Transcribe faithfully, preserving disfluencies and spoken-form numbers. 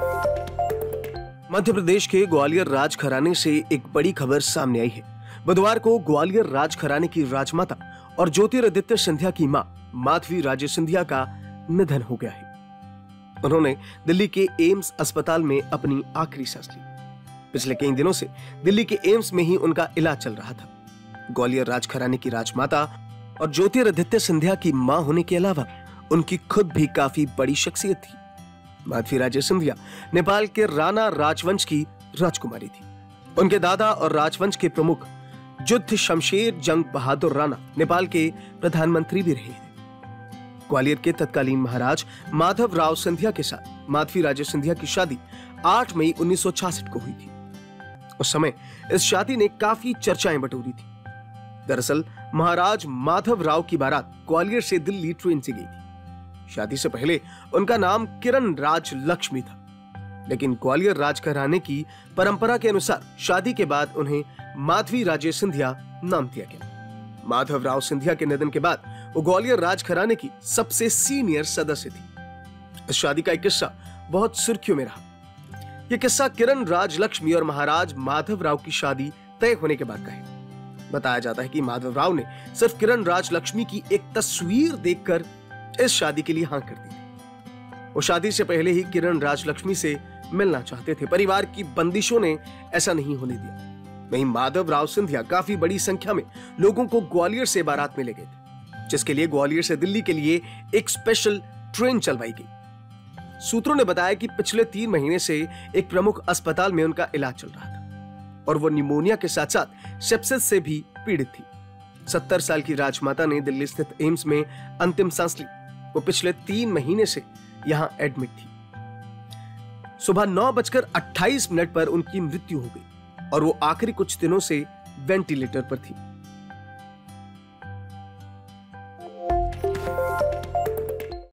मध्य प्रदेश के ग्वालियर राजघराने से एक बड़ी खबर सामने आई है। बुधवार को ग्वालियर राजघराने की राजमाता और ज्योतिरादित्य सिंधिया की मां माधवी राजे सिंधिया का निधन हो गया है। उन्होंने दिल्ली के एम्स अस्पताल में अपनी आखिरी सांस ली। पिछले कई दिनों से दिल्ली के एम्स में ही उनका इलाज चल रहा था। ग्वालियर राजघराने की राजमाता और ज्योतिरादित्य सिंधिया की मां होने के अलावा उनकी खुद भी काफी बड़ी शख्सियत थी। माधवी राजे सिंधिया नेपाल के राणा राजवंश की राजकुमारी थी। उनके दादा और राजवंश के प्रमुख युद्ध शमशेर जंग बहादुर राणा नेपाल के प्रधानमंत्री भी रहे हैं। ग्वालियर के तत्कालीन महाराज माधव राव सिंधिया के साथ माधवी राजे सिंधिया की शादी आठ मई उन्नीस सौ छियासठ को हुई थी। उस समय इस शादी ने काफी चर्चाएं बटोरी थी। दरअसल महाराज माधव राव की बारात ग्वालियर से दिल्ली ट्रेन से गई थी। शादी से पहले उनका नाम किरण राज लक्ष्मी था, लेकिन ग्वालियर राजघराने की परंपरा के अनुसार शादी के बाद उन्हें माधवी राजे सिंधिया नाम दिया गया। माधव राव सिंधिया के निधन के बाद वो ग्वालियर राजघराने की सबसे सीनियर सदस्य थी। इस शादी का एक किस्सा बहुत सुर्खियों में रहा। यह किस्सा किरण राज लक्ष्मी और महाराज माधव राव की शादी तय होने के बाद का है। बताया जाता है कि माधव राव ने सिर्फ किरण राज लक्ष्मी की एक तस्वीर देखकर इस शादी के लिए हाँ कर दी थी। वो शादी से पहले ही किरण राजलक्ष्मी से मिलना चाहते थे। परिवार की बंदिशों ने ऐसा नहीं होने दिया। वहीं माधव राव सिंधिया काफी बड़ी संख्या में लोगों को ग्वालियर से बारात में ले गए थे, जिसके लिए ग्वालियर से दिल्ली के लिए एक स्पेशल ट्रेन चलवाई गई। सूत्रों ने बताया कि पिछले तीन महीने से एक प्रमुख अस्पताल में उनका इलाज चल रहा था और वो निमोनिया के साथ साथ सेप्सिस से भी पीड़ित थी। सत्तर साल की राजमाता ने दिल्ली स्थित एम्स में अंतिम सांस ली। वो पिछले तीन महीने से यहां एडमिट थी। सुबह नौ बजकर अट्ठाईस मिनट पर उनकी मृत्यु हो गई और वो आखिरी कुछ दिनों से वेंटिलेटर पर थी।